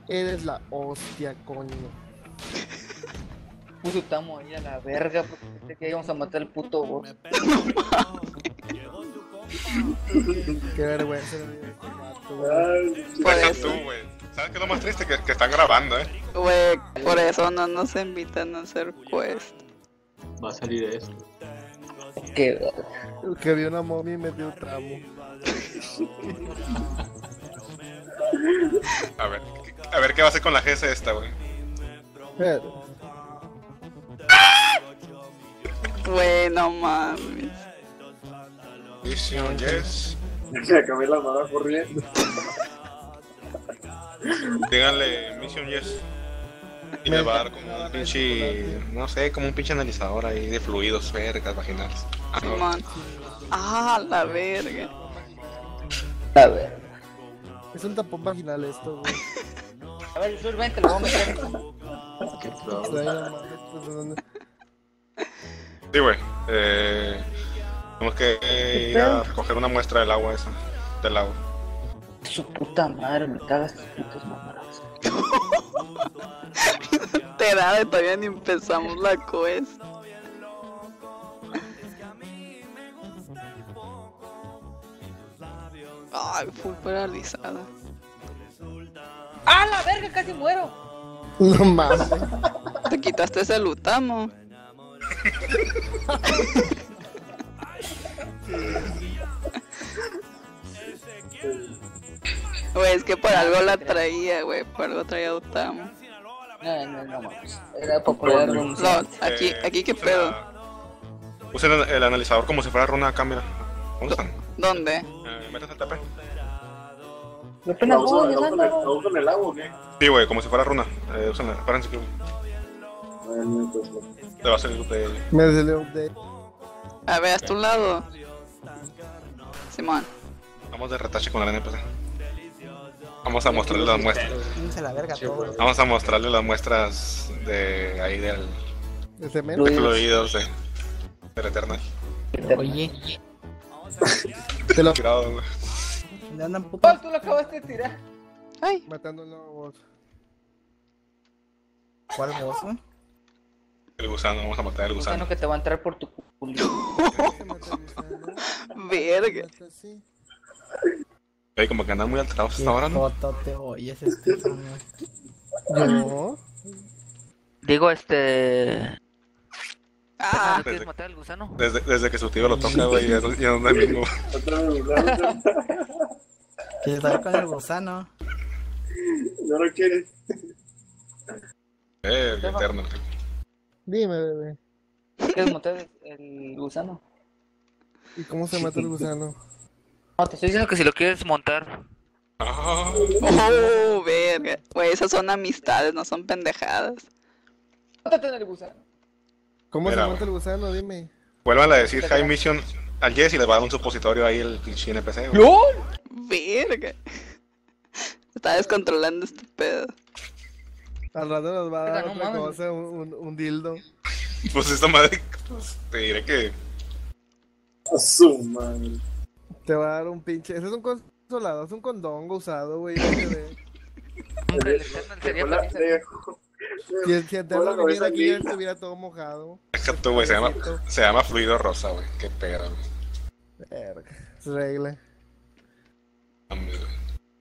Eres la hostia, coño. Puto, estamos ahí a la verga porque pensé que íbamos a matar al puto boss. Qué vergüenza de este vato, güey. Por Deja eso, tú, güey. ¿Sabes qué es lo más triste? Que están grabando, güey, por eso no nos invitan a hacer quest. Va a salir esto. Que Que vi una momia y me dio tramo. A ver qué va a hacer con la GS esta, güey. Pero, Güey, no mames. Mission, yes. Me acabé la mala corriendo. Díganle Mission, yes. Y le va a dar como un pinche, no sé, como un pinche analizador ahí de fluidos, vergas, vaginales. Ah, no. Simón. Ah, la verga. a ver. es un tapón vaginal esto, güey. A ver, Jesús, ven, te lo voy a meter. Qué Ay, pro. no mames, pues, ¿de dónde? Sí, güey. Tenemos que ir a recoger una muestra del agua esa. Del lago. Su puta madre, me cagas tus putas mamadas. Enterada, todavía ni empezamos la quest. Ay, full paralizada. ¡Ah, la verga! Casi muero. No mames. Te quitaste ese lutamo. Güey, es que por algo la traía, güey. Por algo traía lutamo. No mames. Era popular algo. No, aquí qué usen pedo. Usen el analizador como si fuera runa cámara. ¿Dónde están? ¿Dónde? Métanse al TP. Me pena voy, ¿No llegando. usan el agua o qué? Sí, güey, como si fuera runa. Úsenla, espérense que Bueno, pues, te va a salir de... Me salió de. A ver, hasta un lado. Simón. Vamos de retache con la NPC. Vamos a mostrarle las muestras. Se la verga todo. Vamos a mostrarle las muestras de ahí del De cemento. de fluidos del Eternal. Oye, Te lo Tirado, güey. ¿dónde andan puto? ¡Oh, tú lo acabaste de tirar! Ay, matando lobos. ¿Cuál voz, güey? El gusano, vamos a matar al Gusano gusano. que te va a entrar por tu culo. verga. Oye, como que andan muy alterados ¿Qué hasta ahora, ¿no? foto te oyes, Estefano? Yo. Digo, Ah, ¿no quieres matar al gusano? Desde que su tío lo toca, güey, ya no es domingo. otra vez, ¿no? ¿Quieres saber con el gusano? No lo quieres. El Eternal. Dime, bebé. ¿Quieres matar el gusano? ¿Y cómo se mata el gusano? No, te estoy diciendo que si lo quieres montar. Ah, oh, verga. Güey, esas son amistades, no son pendejadas. Mátate en el gusano. ¿Cómo Mira, se mata el gusano? Dime. vuelvan a decir High Mission al Jess y le va a dar un supositorio ahí el pinche NPC, güey. ¡LOL! Verga. Está descontrolando este pedo. Al rato nos va a dar No otra mames. cosa, un dildo. Pues esta madre, pues, te diré que... A su madre. Te va a dar un pinche. Ese es un consolado, es un condongo usado, güey. Si Hombre, el Eternal sería Hola, feliz. si Eterno Hola, viniera cabeza aquí, ya linda. estuviera todo mojado. Exacto, güey, se llama fluido rosa, güey. Qué pedo, güey. Verga. Es regla. Hombre, güey.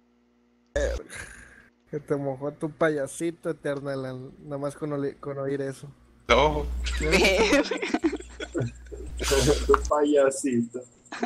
Que te mojó tu payasito, Eternal. Nada más con oír eso. No, Verga. Tu payasito.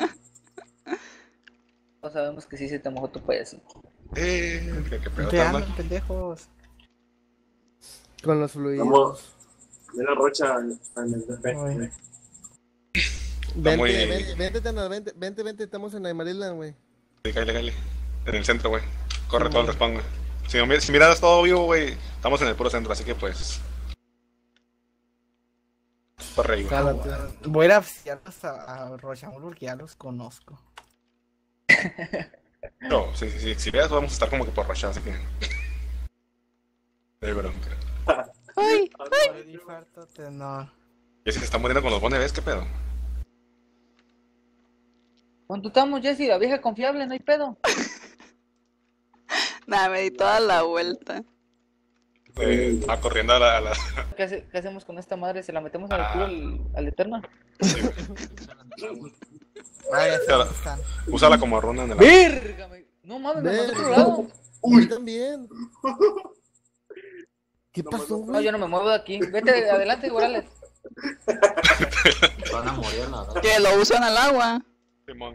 Todos sabemos que sí se te mojó tu payasito. qué pedo, ¿Qué Eternal. andan, pendejos? Con los fluidos. Vamos. Mira Rocha en el DP. Uy. Vente, muy- vente, Eternal, vente, estamos en Aymarillan, güey. Sí, cállale. En el centro, güey. Corre todo el respawn, güey. Si miras todo vivo, güey, estamos en el puro centro, así que pues... Corre ahí, güey. Jálate. Voy a ir a oficiarlos a Rochamol porque ya los conozco. No, si veas, vamos a estar como que por rachar, así que... De bronca. Ay, Infarto, no. Y si se está muriendo con los bones, ¿ves qué pedo? ¿Cuánto estamos, Jessy? La vieja confiable, no hay pedo. Nada, me di toda la vuelta. Va corriendo a la... ¿Qué hacemos con esta madre? ¿Se la metemos al culo al Eterna? Ah, ya sé Claro. dónde están. Úsala como runa en el... ¡Verga! No mames, me mandó a otro Verga. lado. Uy, también. ¿Qué pasó, No, güey? yo no me muevo de aquí. Vete adelante, Morales. Van a morir la verdad. Que lo usan al agua. Simón.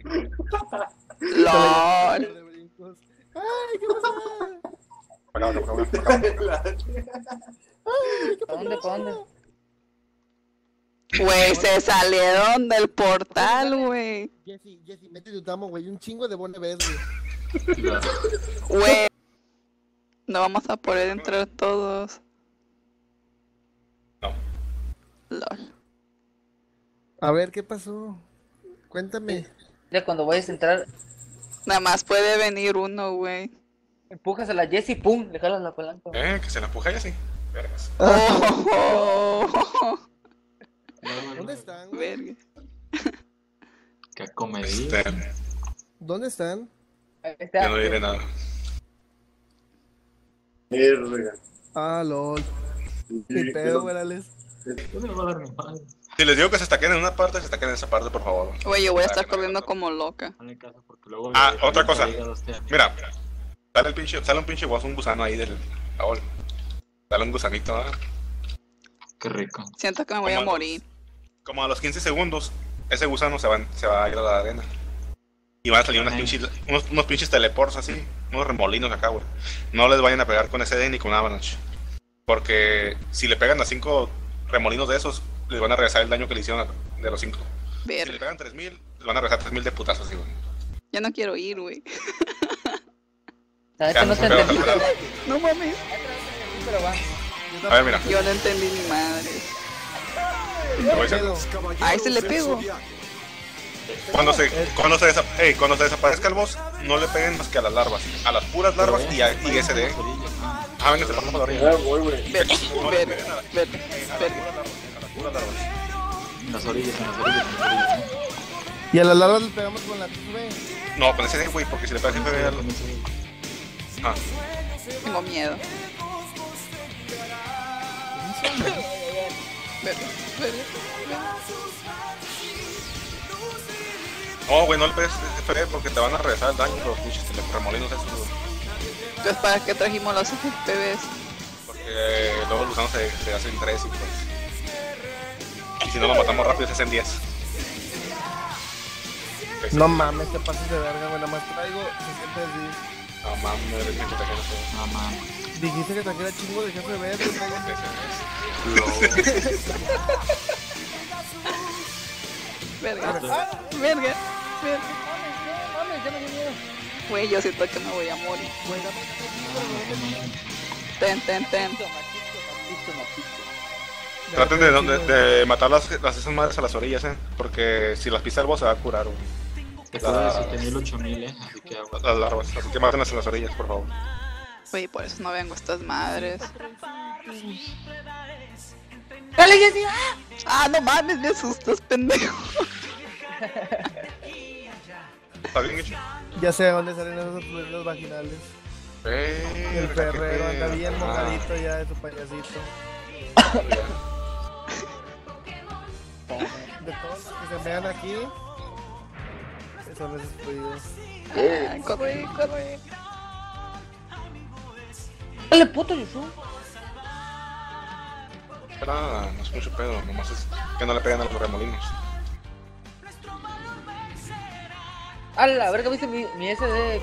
LOL. De brincos. Ay, ¿qué pasa? Para acá, para acá, para acá. ¿Para dónde? ¿Para dónde? Güey, se salieron del portal, güey. Jessy, mete tu tamo, güey. Un chingo de Bone verde. Güey. No vamos a poder entrar todos. No. LOL. A ver, ¿qué pasó? Cuéntame. Ya cuando vayas a entrar, Nada más puede venir uno, güey. empujas a la Jessie, pum, le jalas la palanca. Que se la empuje ella así. Vergas. Oh, ¿Dónde están, güey? verga. Qué comedia. ¿Dónde están? Ahí está. Yo no diré nada. Verga. Ah, lol. Mi pedo, Morales. Yo me voy a dar mi madre. Si les digo que se estaquen en una parte, se estaquen en esa parte, por favor. Güey, yo voy a estar corriendo como loca. Hazle caso porque luego. Otra cosa. Mira. Mira, sale un pinche boss, un gusano ahí del baúl. Dale un gusanito, ¿ah? Qué rico. Siento que me voy a morir. Como a los 15 segundos, ese gusano se va a ir a la arena. Y van a salir unos pinches teleports así, unos remolinos acá, güey. No les vayan a pegar con SD ni con Avalanche. Porque si le pegan a 5 remolinos de esos, les van a regresar el daño que le hicieron de los 5. Si le Verga. pegan 3000, les van a regresar 3000 de putazos, así, güey. Ya no quiero ir, güey. La neta no te pero- entendí, pero- No mames. pero va. A ver, mira. Yo no entendí ni madre. Te voy a decir. Pedo. Ahí se le pego. Cuando se desaparezca el boss, no le peguen más que a las larvas. A las puras larvas y SD. Ah, venga, se pasó por la orilla. Ya voy, güey. Verga, No le verga, peguen a verga, verga. las puras larvas. En las orillas, en las orillas, en las orillas. Y a las larvas les pegamos con la TV. No, con SD, güey, porque si le pegas siempre ve al... Ah, Tengo miedo. Verga, verga. no, güey, no le pegues FD porque te van a regresar el daño los pinches remolinos esos, güey. Entonces, ¿para qué trajimos los FPVs? Porque luego los gusanos se hacen 3 y pues... Y si no lo matamos rápido se hacen 10. No mames, te pasas de verga, güey. Nada más traigo 60 de sí. No mames, no eres bien que te quedas. No mames. Dijiste que trajera chingo de jefe verde. traigo- Verga, verga, verga. Mames, ya me dio miedo. Güey, yo siento que me voy a morir. Ten. Matito. Traten de matar esas madres a las orillas, porque si las pisa el boss se va a curar, güey. Te puedo decir 7000, 8000, así que agua. Las larvas, así que mátenlas en las orillas, por favor. Güey, por eso no vengo a estas madres. ¡Dale, Jessie! Ah, no mames, me asustas, pendejo. ¿Está bien hecho? Ya sé dónde salen esos fluidos vaginales. El Ferrero anda bien mojadito ya de su payasito. De todos los que se vean aquí, son esos fluidos. Ah, corre, corre. ¡Dale, puto, Yusuf! Nada, no es mucho pedo, nomás es que no le pegan a los remolinos. A la verga, ¿viste mi SD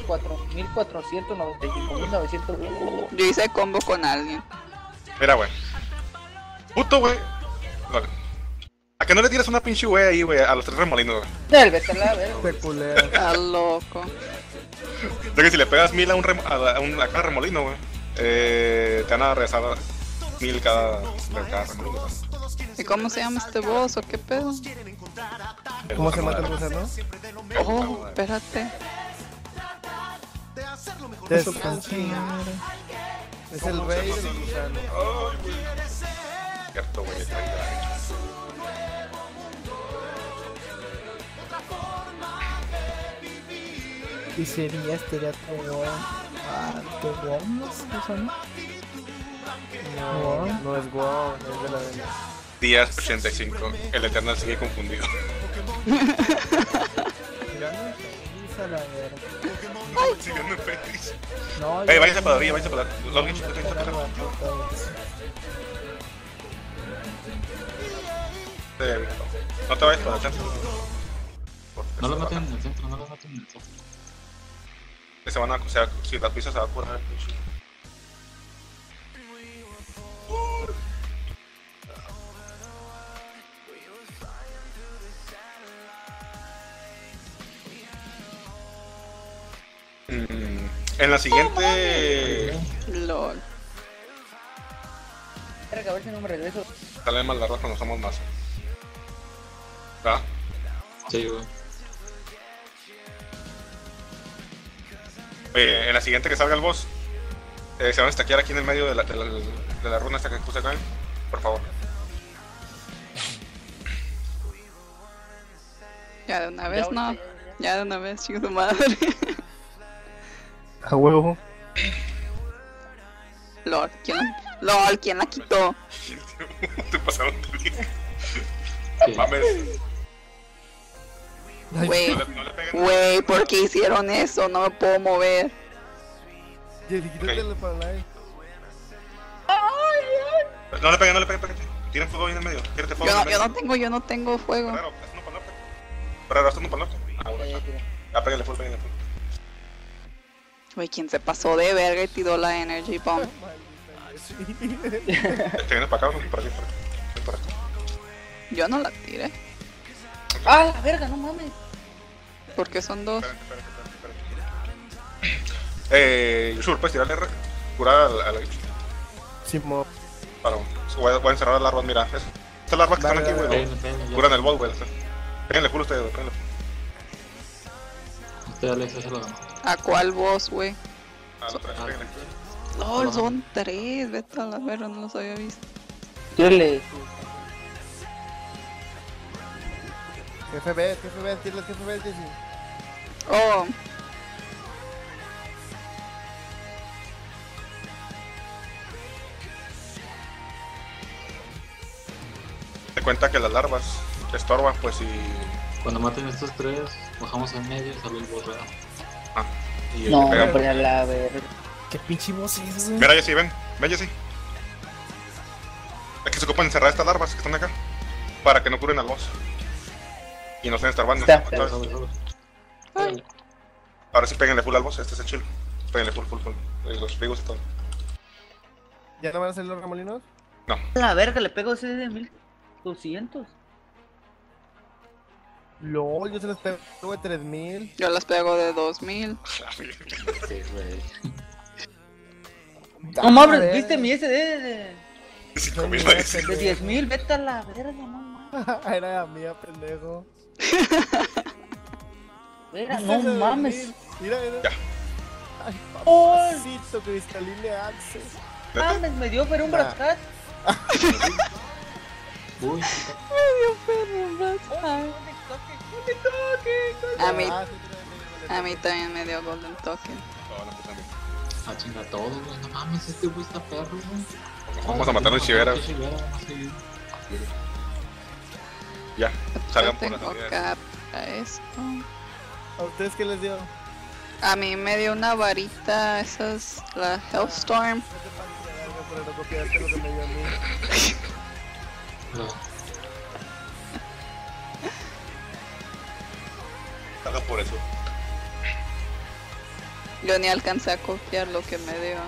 4495.900? Yo hice combo con alguien. Mira, güey. Puto, güey. Vale. ¿A que no le tiras una pinche güey ahí, güey? A los 3 remolinos, güey. Del vete a la verga. Te culea. Está loco. De que si le pegas 1000 a cada remolino, güey, te van a regresar 1000 cada remolino. ¿Y cómo se llama este boss o qué pedo? ¿Cómo se mata el gusano? Oh, espérate. Descansar. Es el rey de los gusanos. Cierto, güey. Y sería todo. ¿Qué bombas? ¿Qué son? No, no es WoW, es de la arena. Días 85. El Eternal sigue confundido. Tirando feliz a la verga. Siguiendo feliz. No, Váyanse para arriba, váyanse para arriba. Login, no te vayas para el centro. No lo maten en el centro, no lo maten en el centro. Se van a, o sea, si las pisas se va a curar. En la siguiente LOL. Verga, a ver si no me regreso. sale mal la roja cuando somos más. ¿Va? Sí, güey. Oye, en la siguiente que salga el boss, se van a stackear aquí en el medio de la runa esta que puse acá, por favor. Ya de una vez, no. Ya de una vez, chico, tu madre. A huevo. LOL, ¿quién la quitó? Te pasaron de bien. ¿Qué? Mames. Güey, No le peguen. güey, ¿por qué hicieron eso? No me puedo mover. Jerry, quítatelo para live. No le peguen, pégate. Tienen fuego ahí en el medio. Tírate fuego en el medio. Yo no tengo fuego. Ferrero, haz uno para el norte. Ferrero, haz uno para el norte. Ah, bueno, ya pégale full. Güey, ¿quién se pasó de verga y tiró la energy bomb? Te vienes para acá, por aquí. Ven por acá. Yo no la tiré. ¡Ah, la verga, no mames! Porque son dos. Espérate. Yushur, ¿puedes tirarle curar a la bicha? Simón. Para, voy a encerrar las larvas, mira. Estas larvas que están aquí, güey. Pégale, ya. Curan el bot, güey. Péguenle full ustedes, güey. Péguenle. Usted, Alex, ya se lo ganó. ¿A cuál boss, güey? Péguenle. LOL, son tres. Vete a la verga, no los había visto. Tírale. Jefe B, tírale al jefe B, Jessy. Oh, Te cuenta que las larvas te estorban, pues, y... Cuando maten estos tres, bajamos en medio y sale el boss real. y No, te pegan. hombre, a la verga. ¿Qué pinche voz es esa? Mira, Jessy, ven, Jessy. Es que se ocupan encerrar estas larvas que están acá para que no curen al boss y no estén estorbando. Está. ¿sabes? Pégale. Ahora sí péguenle full al boss, este es el chill. Péguenle full. Los frigos y todo. ¿Ya no van a salir los remolinos? No. A la verga, le pego ese de 1200. LOL, yo se les pego de 3000. yo las pego de 2000. Sí, güey. No mames, ¿viste mi SD de 5000 Soy parece. 10,000? Vete a la verga, no mames. Era la mía, pendejo. Verga, ¿Viste no ese de mames. 2000? Mira. Ya. Ay, ¡Oh! papacito, Cristaline Access. Mames, me dio pero un brascat. Uy, A mí, Ah, sí, tírale. a mí también me dio golden token. a chinga todo, güey. No mames, este güey está perro, güey. Vamos a matar a un chivera. Vamos a seguir. Ya, Yo salgan por las tengo unidades. cap a esto. ¿A ustedes qué les dio? A mí me dio una varita, esa es la Hellstorm. No te pases de verga, pero no copiaste lo que me dio a mí. No. Salgan por eso. Yo ni alcancé a copiar lo que me dio.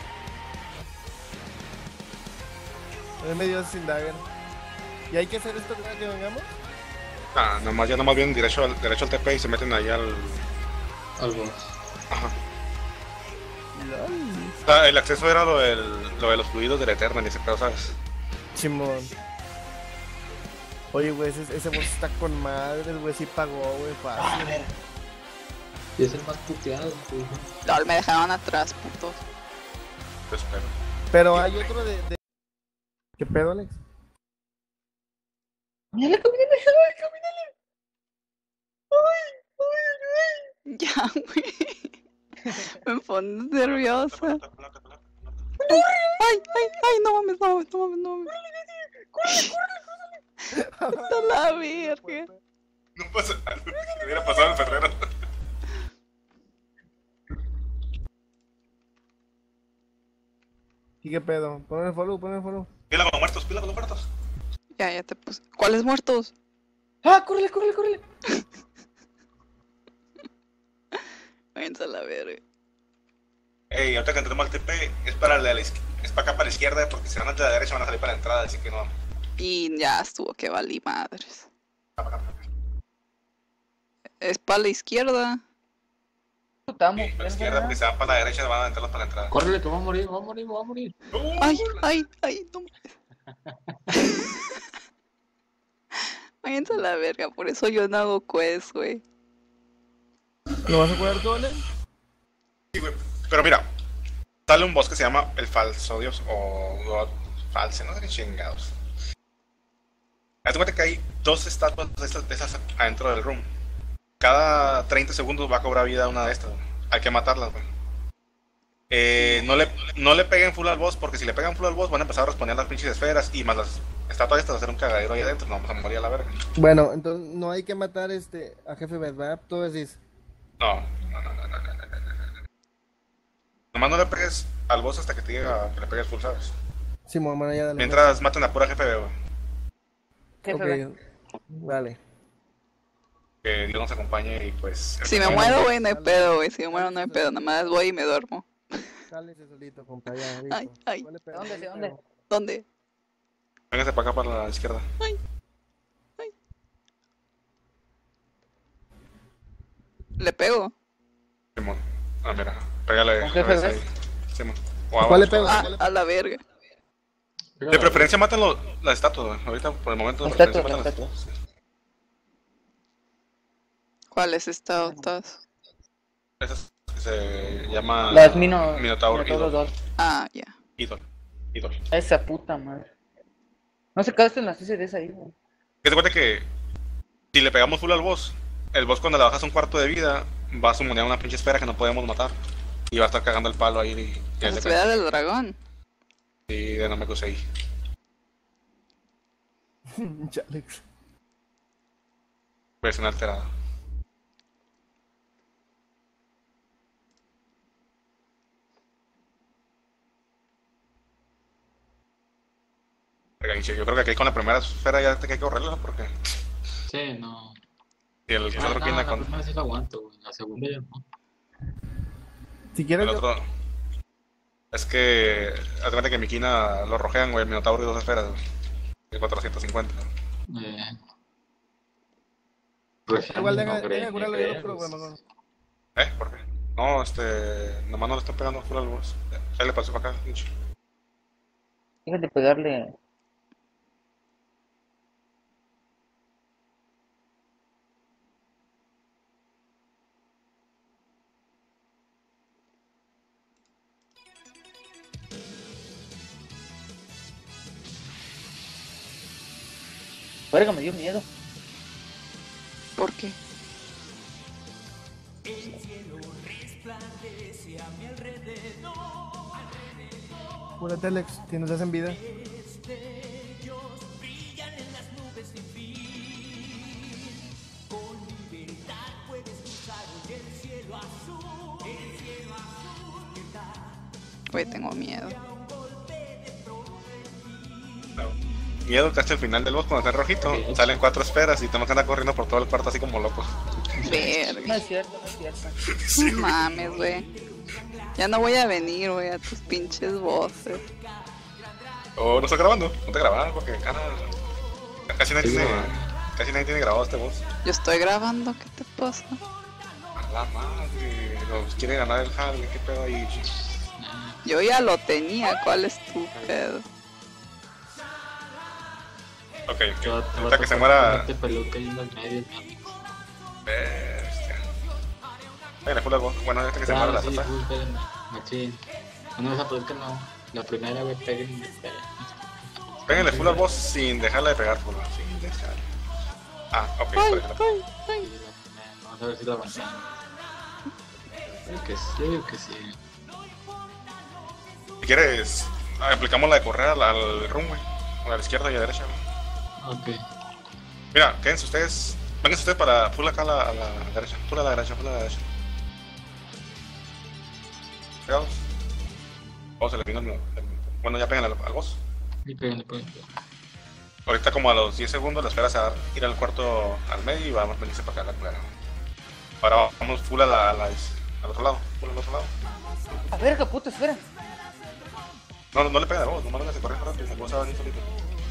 A mí me dio sin dagger. ¿Y hay que hacer esto cada que vengamos? Ah, nomás vienen derecho al TP y se meten ahí al... Al boss. Ajá. O sea, el acceso era lo de los fluidos del Eternal y ese pedo, ¿sabes? Simón. Oye, güey, ese boss está con madre, el güey sí pagó, güey, fácil. Y es el más puteado, güey. LOL, me dejaron atrás, putos. Te espero. Pero hay otro de... ¿Qué pedo, Alex? Mírale, camínale. Ya, güey. Me pones nerviosa. Ay, no mames. Está la verga. No pasa nada, que hubiera pasado el Ferrero. ¿Y qué pedo? Ponme el follow. Pila con los muertos. Ya te puse. ¿Cuáles muertos? ¡Ah, córrele! Váyanse a la verga. Ey, ahorita que entremos al TP, es para acá para la izquierda, porque si van a la derecha van a salir para la entrada, así que no. Y ya estuvo, que valí madres. Es para la izquierda. Putamos. Para la izquierda, porque si van para la derecha van a entrar para la entrada. Córrele, que va a morir. Ay, no mames. Váyanse a la verga, por eso yo no hago quest, güey. ¿Lo vas a jugar tú, Ale? Sí, güey. Pero mira, sale un boss que se llama el falso dios o God false, no sé qué chingados. Hazte cuenta que hay 2 estatuas de esas adentro del room. Cada 30 segundos va a cobrar vida una de estas, güey. Hay que matarlas, güey. No le peguen full al boss, porque si le pegan full al boss van a empezar a responder las pinches esferas y más las estatuas estas, va a hacer un cagadero ahí adentro, no vamos a morir a la verga. Bueno, entonces no hay que matar a jefe ¿verdad? Tú decís. No. Nomás no le pegues al boss hasta que te diga que le pegues full, ¿sabes? Sí, bueno, ya dale. Mientras maten a pura jefe, güey. Ok, dale. Que Dios nos acompañe y pues... Si me muero, güey, no hay pedo, güey. Si me muero, no hay pedo. Nada más voy y me duermo. Cálese solito, compa, ya, listo. Ay. ¿Dónde? ¿Dónde? Véngase para acá, para la izquierda. Ay. ¿Le pego? Simón. Ah, mira. Pégale. ¿Con jefe ves? ahí. Simón. ¿Cuál le pego? A la verga. De preferencia matan las estatuas, güey. Ahorita, por el momento, de Las preferencia estatuas, matan las las estatuas. ¿Cuáles estatuas? Esas que se llama... Las Minotaur Idol. 2. Ah, ya. Idol. Esa puta madre. No se quedaste en las CCDs ahí, güey. Que te cuenta que si le pegamos full al boss, el boss cuando le bajas un cuarto de vida va a summonear una pinche esfera que no podemos matar. Y va a estar cagando el palo ahí y La esfera del dragón. Y de no me cosé ahí. Chalex. Versión alterada. Yo creo que aquí con la primera esfera ya te hay que correrla porque Sí, no. si el otro No, quien la la con primera sí la aguanto, güey. La segunda ya no. Si quieres, el otro es que haz de cuenta que mi quina lo rojean, güey, el Minotauro y 2 esferas, güey. De 450. igual no deja creo, curarlo ni yo, creo, pero pues. bueno. ¿Por qué? No, nomás no le están pegando full al boss. Ya le pasó para acá, pinche. Déjate pegarle. Verga, me dio miedo. ¿Por qué? Cúrate, Alex, si nos hacen vida. Güey, tengo miedo. Miedo que hasta el final del boss cuando está en rojito salen 4 esferas y tenemos que andar corriendo por todo el cuarto así como locos. No Verga. es cierto, no es cierto. No mames, güey. Ya no voy a venir, güey, a tus pinches voces. Oh, no estoy grabando, no estoy grabando porque casi nadie tiene grabado este boss. Yo estoy grabando, ¿qué te pasa? A la madre, los quiere ganar el Harley, qué pedo ahí. Yo ya lo tenía, ¿cuál es tu pedo? Ok, Yo ahorita que se muera. Este peluque ahí en los medios, Bestia. Venga, full al boss. Bueno, ahorita que se muera la sí, tata. espérenme, machín. No vas a poder que no. La primera vez peguen. Péguenle full al boss sin dejarla de pegar full. Sin dejarla. Ah, ok, por ejemplo. Vamos a ver si la aguantamos. Que sí, que sí. Si quieres, aplicamos la de correr al room, güey. A la izquierda y a la derecha, güey. Ok. Mira, quédense ustedes. Vénganse ustedes para full acá a la derecha. Full a la derecha, full a la derecha. Pegados. Vamos a eliminar bueno, ya pegan al boss. Y pégale. Ahorita como a los 10 segundos la esperas a ir al cuarto al medio y vamos a venirse para acá a la culera. Ahora vamos full al otro lado. Full al otro lado. A ver, qué puta, espera. No le peguen al boss, nomás vénganse corriendo rápido. El boss se va a venir solito.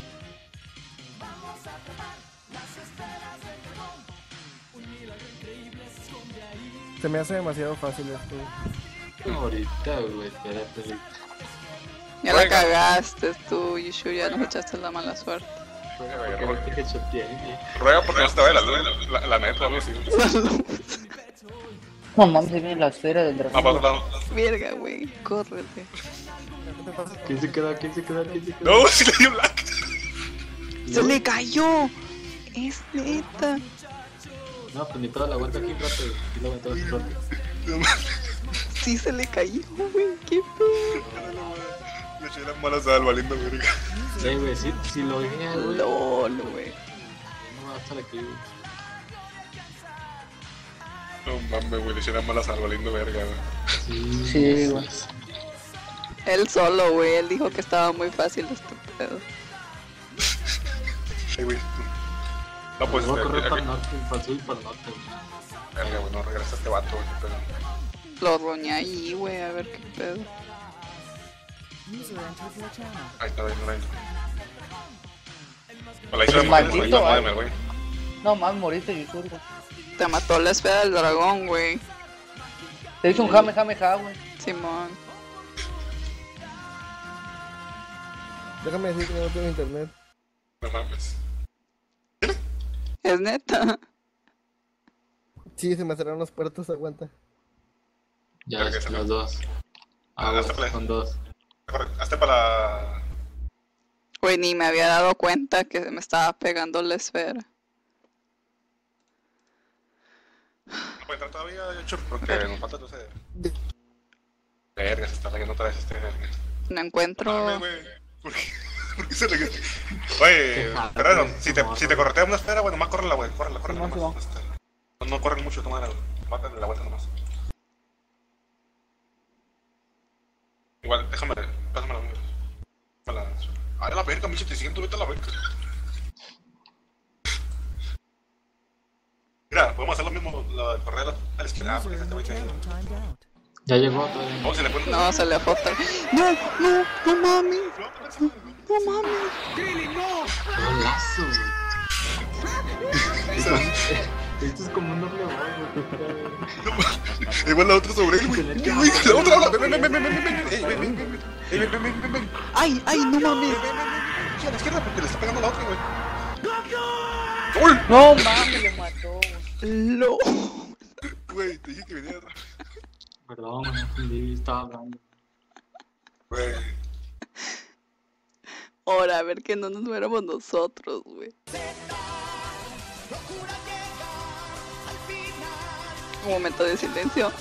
Se me hace demasiado fácil esto. Ahorita, güey, espérate. Ya la cagaste tú, Yushu, ya nos echaste la mala suerte. Porque no te hechoteé, güey. Ruega porque no se te vaya la neta, algo así. No mames, viene la esfera del Ah, para dragón. otro lado. Verga, güey, córrete. ¿Quién se queda? No, si le dio black. ¡Se le cayó! Es neta. No, pues ni pedo, la aguanta aquí un rato, güey. Y lo aguantamos un rato. Sí se le cayó, güey, qué pedo. Le eché la mala sal, valiendo verga. Güey, si lo vea, güey. LOL, güey. No va a estar aquí, güey. No mames, güey, le eché la mala sal, valiendo verga, güey. Sí, güey. Él solo, güey, él dijo que estaba muy fácil este pedo. Ay, güey. No, pues, Voy a correr para el aquí. norte, para el sur y para el norte, güey. Verga, güey, no regresa este vato, güey, qué pedo. Lo roñé ahí, güey, a ver qué pedo. Ahí está, ahí está. Hola, hizo Pero maldito, la güey. No mames, moriste, Yushu, güey. Te mató la esfera del dragón, güey. Te hizo un jame, güey. Simón. Déjame decir que no tengo internet. No mames. Es neta. Sí, se me cerraron las puertas, aguanta. Ya, Creo que se los dos. hasta play. Son dos. Hazte para. Güey, ni me había dado cuenta que me estaba pegando la esfera. No puede entrar todavía, Yocho, porque nos falta entonces. Verga, se está leyendo otra vez este verga. No encuentro. Mames, güey. ¿Por qué se le Oye, Ferrero, si te correteas una esfera, bueno, más córrela, güey. Córrela Simón, nomás. No corren mucho, toma mátale la vuelta nomás. Igual, pásame la mía. Ay, la verga, 1700, vete a la verga. Mira, podemos hacer lo mismo, la de correr a la izquierda. Porque este güey se... Ya llegó todavía. Oh, se le pone... No, se le fue otra. No mames. No mames. ¡Qué golazo, güey! Esto es como un doble güey. Igual la otra sobre él, güey. La otra, ven. Ay, no mames. A la izquierda porque le está pegando a la otra, güey. No mames, le mató, güey. No. Güey, te dije que venía atrás. Perdón, no entendí, estaba hablando. Güey. Ahora, a ver que no nos muéramos nosotros, güey. Un momento de silencio.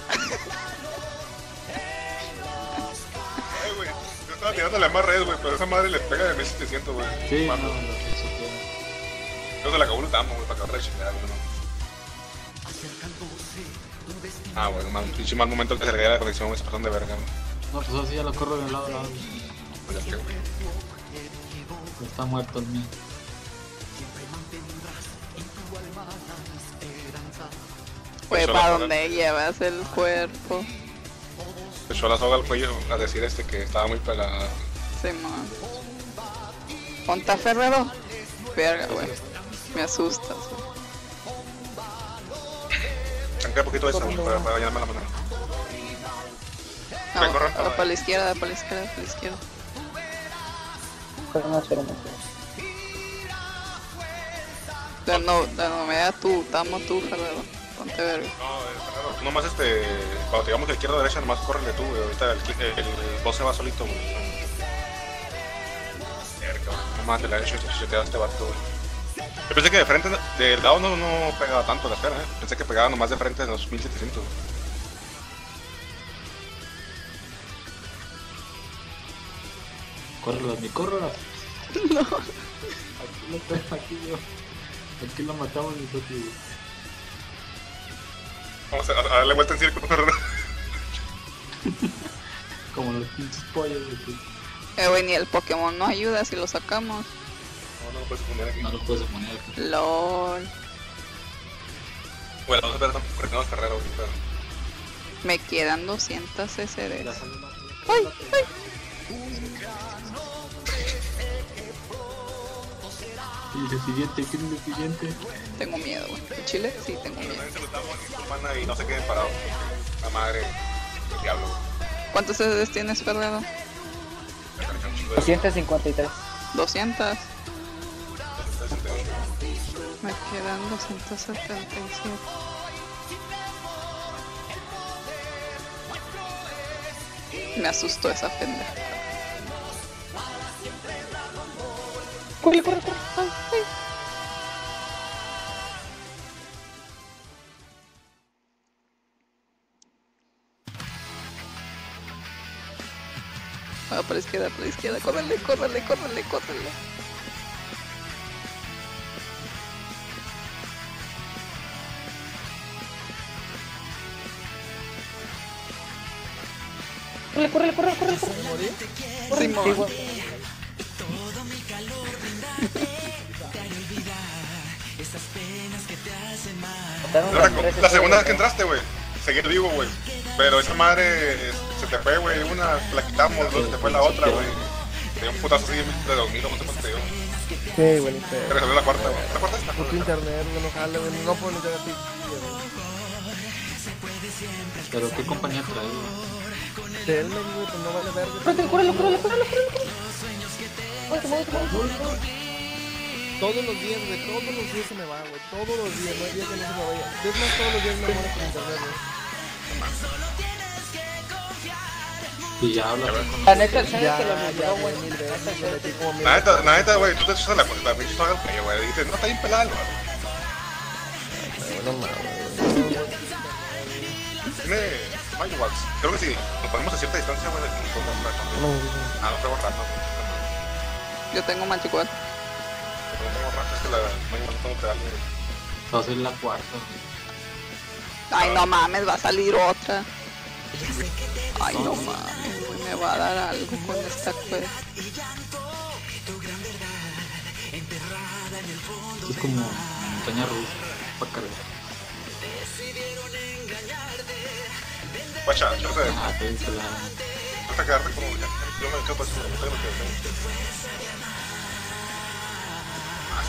Ay, güey. Yo estaba tirando la más red, güey, pero esa madre le pega de 1700, güey. Sí, no, Mano. lo que Yo se la acabó el tamo, güey, para acabar de chingar, güey, no. Ah, bueno, man, pinche mal momento que se le caiga la conexión, güey, se pasan de verga, güey. No, pues así ya lo corro de un lado a lado. Pues ya que, güey. Ya está muerto el mío. Güey, Pues ¿para solo dónde llevas el cuerpo? Se echó la soga al cuello a decir que estaba muy pegada. Simón. ¿Ponta Ferrero? Verga, güey. Me asustas, güey. Tranquila poquito de eso, güey, para bañarme la mano. No, corran. para la izquierda, para la izquierda. No me da tú, tamo tú, Ferrero. Ponte verga. No, Fernando, tú nomás cuando te digamos de izquierda a derecha, nomás córrele tú, güey. Ahorita el boss se va solito, güey. Verga, güey. Nomás te la he hecho y te da este vato, güey. Yo pensé que de frente, del lado no pegaba tanto la esfera, Pensé que pegaba nomás de frente en los 1700, güey. Córrelas, mi córrelas. No. Aquí yo. Aquí lo matamos, mi socio. Vamos a darle vuelta en círculo. Como los pinches pollos, güey. Güey, ni el Pokémon nos ayuda si lo sacamos. No lo puedes poner aquí. No lo puedes poner aquí. LOL. Bueno, vamos a ver, corriendo carrera, güey. Me quedan 200 Ya SDs. sale más. ¡Ay! ¡Ay! ¿Quién es el siguiente? ¿Quién es el siguiente? Tengo miedo, güey. ¿En Chile? Sí, tengo miedo. También se lo damos aquí, hermana, y no se queden parados. La madre del diablo. ¿Cuántos SDs tienes, Ferrero? 253. 200. Me quedan 277. Me asustó esa pendeja. Corre, corre, corre. Ay, ay. Ah, por la izquierda, córrele, córrele, córrele, córrele. Corre, corre, corre, corre, corre. Simón. Sí, güey. Mataron La, con 13 la segunda vez que güey. entraste, güey, seguí vivo, güey. Pero esa madre se te fue, güey. Una la quitamos, luego se te fue la otra, güey. Te dio un putazo así de 2000, no sé cuánto te dio. Sí, güey, ni Te pedo. resolvió la cuarta, güey. ¿La cuarta está? Puto internet, güey, no jale, güey. No puedo ni tener ti. ¿Pero qué compañía trae, güey? Telmex, güey, pues no vale verga. Corre, corre, corre, corre, corre. Muévete, muévete, muévete. Todos los días, güey, todos los días se me va, güey. Todos los días, no hay día que no se me vaya. Es más, todos los días me muero con internet, güey. Y ya habla con La neta, ¿sabes Ya, que lo ya, metió, güey? mil veces, me metí como mil La neta, güey, tú te echas la pinche soga al cuello, güey. Dices, no, está bien pelado, güey. veces, no mames, Tiene Firewalks. Creo que sí, nos ponemos a cierta distancia, güey, nos podemos jugar con güey. él. Ah, no tengo rato. Yo tengo Magical. No tengo rato, es que la Firewalks no tengo que darle. Va a ser la cuarta, güey. Ay, no mames, va a salir otra. Ay, no mames, güey, me va a dar algo con esta quest. Es como montaña rusa para cargar. Guacha, yo sé, Ah, te dice la... hasta quedarte como ya. Yo me quedo pasando, no tengo que hacer. Ah,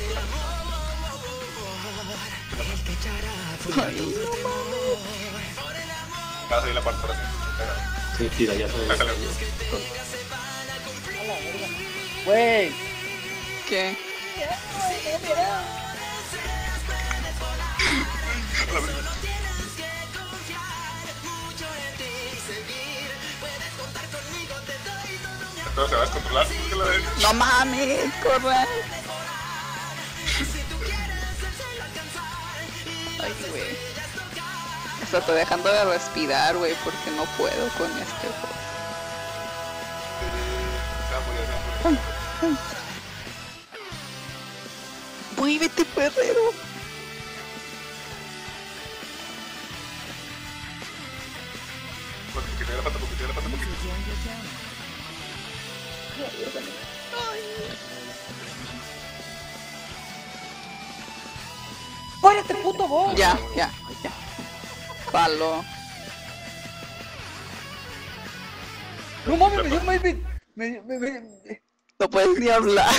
va a salir la parte ahora sí. Sí, tira, ya se Ahí salió. Güey. ¿Qué? Pero se va a descontrolar. ¿Qué la ves? No mames, corre. Ay, güey. Hasta estoy dejando de respirar, güey, porque no puedo con este juego. Muévete, perrero. Porque le falta poquito, le falta poquito. ¡Muérete, puto vos! Ya, ya, ya. Palo. No mames, me dio Maybe. Me. No puedes ni hablar.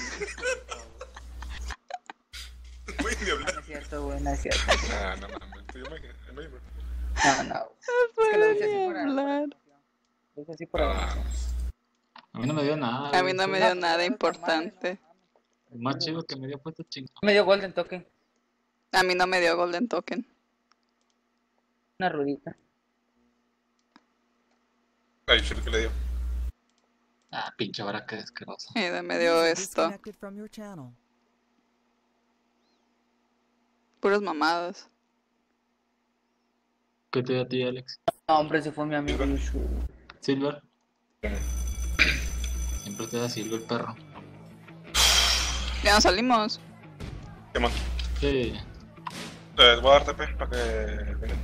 Güey, ni hablar. No es cierto, güey, no es cierto. Ah, no mames. Yo me No, no. No Es que lo puedes dije así ni por hablar. Lo dije así por ahora. A mí no me dio nada. A mí no me dio nada importante. El más chido que me dio fue este chingón. Me dio Golden Token. A mí no me dio Golden Token. Una rudita. Ay, yo que le dio. Ah, pinche vara que asquerosa. Y me dio esto. Puras mamadas. ¿Qué te dio a ti, Alex? No, hombre, se fue mi amigo Yushu. Silver. Siempre te da silbo el perro. Ya nos salimos. ¿Qué más? Sí. Voy a dar TP para que vengas.